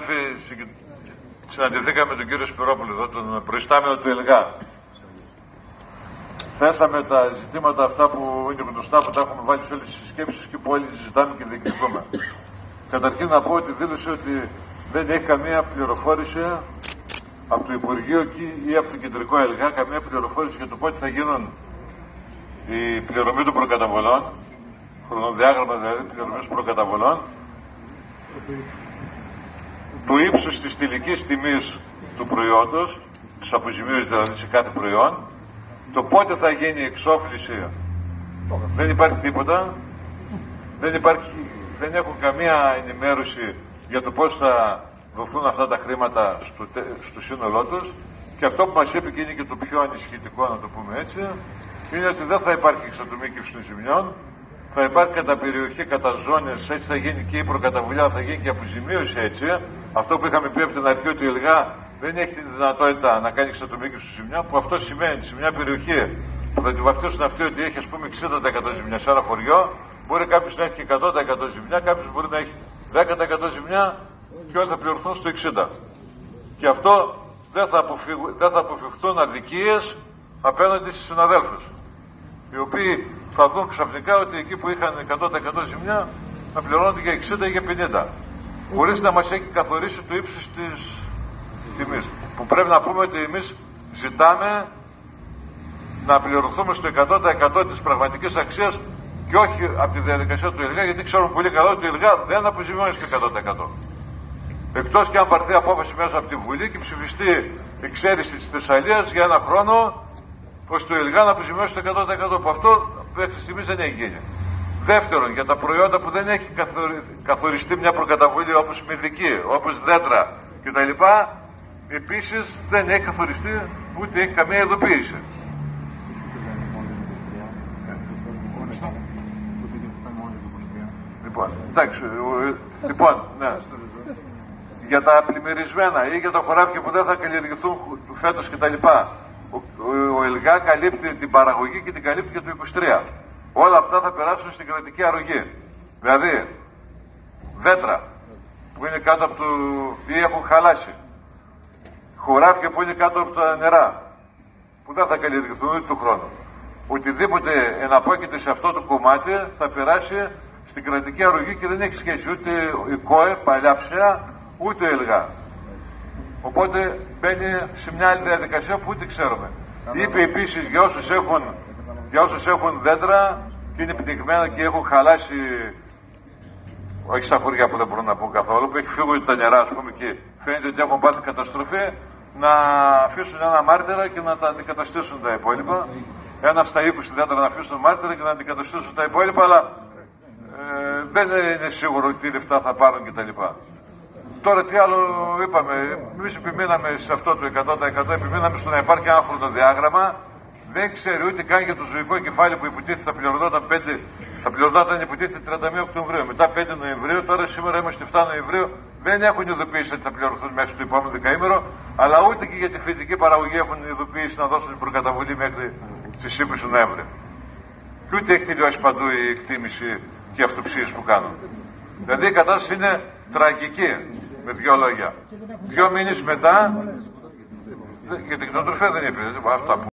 Συναντηθήκαμε με τον κύριο Σπυρόπουλο εδώ, τον προϊστάμενο του ΕΛΓΑ. Θέσαμε τα ζητήματα αυτά που είναι γνωστά, που τα έχουμε βάλει σε όλες τις συσκέψεις και που όλοι συζητάμε και διεκδικούμε. Καταρχήν να πω ότι δήλωσε ότι δεν έχει καμία πληροφόρηση από το Υπουργείο ή από το Κεντρικό ΕΛΓΑ, καμία πληροφόρηση για το πότε θα γίνουν η πληρωμή των προκαταβολών, χρονοδιάγραμμα δηλαδή πληρωμής προκαταβολών, του ύψους της τελικής τιμής του προϊόντος, της αποζημίωσης δηλαδή σε κάθε προϊόν, το πότε θα γίνει η εξόφληση. Δεν υπάρχει τίποτα, δεν έχουν καμία ενημέρωση για το πώς θα δοθούν αυτά τα χρήματα στο σύνολό τους, και αυτό που μας είπε και είναι και το πιο ανησυχητικό, να το πούμε έτσι, είναι ότι δεν θα υπάρχει εξατομίκευση των ζημιών, θα υπάρχει κατά περιοχή, κατά ζώνες, έτσι θα γίνει και η προκαταβολιά, θα γίνει και η αποζημίωση έτσι. Αυτό που είχαμε πει από την αρχή ότι η ΕΛΓΑ δεν έχει τη δυνατότητα να κάνει εξατομίκευση των ζημιών, που αυτό σημαίνει σε μια περιοχή που θα τη βαφτίσουν αυτοί ότι έχει ας πούμε 60% ζημιά σε ένα χωριό, μπορεί κάποιος να έχει και 100% ζημιά, κάποιος μπορεί να έχει 10% ζημιά και όλοι θα πληρωθούν στο 60%. Και αυτό δεν θα αποφευχθούν αδικίες απέναντι στους συναδέλφους, οι οποίοι θα δουν ξαφνικά ότι εκεί που είχαν 100% ζημιά να πληρώνονται για 60 ή για 50, χωρίς να μας έχει καθορίσει το ύψος της τιμής. Που πρέπει να πούμε ότι εμείς ζητάμε να πληρωθούμε στο 100% της πραγματικής αξίας και όχι από τη διαδικασία του ΕΛΓΑ, γιατί ξέρουμε πολύ καλά ότι το ΕΛΓΑ δεν αποζημιώνει στο 100%. Εκτός και αν πάρθει απόφαση μέσα από τη Βουλή και ψηφιστεί εξαίρεση της Θεσσαλίας για ένα χρόνο, ώστε το ΕΛΓΑ να αποζημιώσει το 100%. Που αυτό μέχρι στιγμής δεν έχει γίνει. Δεύτερον, για τα προϊόντα που δεν έχει καθοριστεί μια προκαταβολή, όπως μυδική, όπως δέντρα κτλ., επίσης δεν έχει καθοριστεί ούτε έχει καμία ειδοποίηση. Λοιπόν, ναι. Για τα πλημμυρισμένα ή για τα χωράφια που δεν θα καλλιεργηθούν φέτος κτλ., ο ΕΛΓΑ καλύπτει την παραγωγή και την καλύπτει και το 23. Όλα αυτά θα περάσουν στην κρατική αρρωγή. Δηλαδή, δέντρα που είναι κάτω από το ή έχουν χαλάσει, χωράφια που είναι κάτω από τα νερά, που δεν θα καλλιεργηθούν ούτε του χρόνου. Οτιδήποτε εναπόκειται σε αυτό το κομμάτι θα περάσει στην κρατική αρρωγή και δεν έχει σχέση ούτε η ΚΟΕ, παλιά ψέα, ούτε ο ΕΛΓΑ. Οπότε μπαίνει σε μια άλλη διαδικασία που ούτε ξέρουμε. Είπε επίσης για όσους έχουν δέντρα και είναι πνιγμένα και έχουν χαλάσει, όχι στα χωριά που δεν μπορούν να πούν καθόλου, που έχει φύγει τα νερά, ας πούμε, και φαίνεται ότι έχουν πάθει καταστροφή, να αφήσουν ένα μάρτυρα και να τα αντικαταστήσουν τα υπόλοιπα. Ένα στα 20 δέντρα να αφήσουν μάρτυρα και να αντικαταστήσουν τα υπόλοιπα, αλλά δεν είναι σίγουρο τι λεφτά θα πάρουν κτλ. Τώρα τι άλλο είπαμε, εμείς επιμείναμε σε αυτό το 100%, επιμείναμε στο να υπάρχει ένα χρονοδιάγραμμα. Δεν ξέρει ούτε καν για το ζωικό κεφάλαιο που υποτίθεται θα πληρωθόταν υποτίθεται 31 Οκτωβρίου, μετά 5 Νοεμβρίου, τώρα σήμερα είμαστε 7 Νοεμβρίου, δεν έχουν ειδοποιήσει ότι θα πληρωθούν μέχρι το επόμενο δεκαήμερο, αλλά ούτε και για τη φοιτητική παραγωγή έχουν ειδοποιήσει να δώσουν την προκαταβολή μέχρι τις 20 Νοέμβρη. Και ούτε έχει τελειώσει παντού η εκτίμηση και οι αυτοψίες που κάνουν. Δηλαδή η κατάσταση είναι τραγική, με δύο λόγια. 2 μήνες μετά, για την κτηνοτροφία δεν είπε, αυτά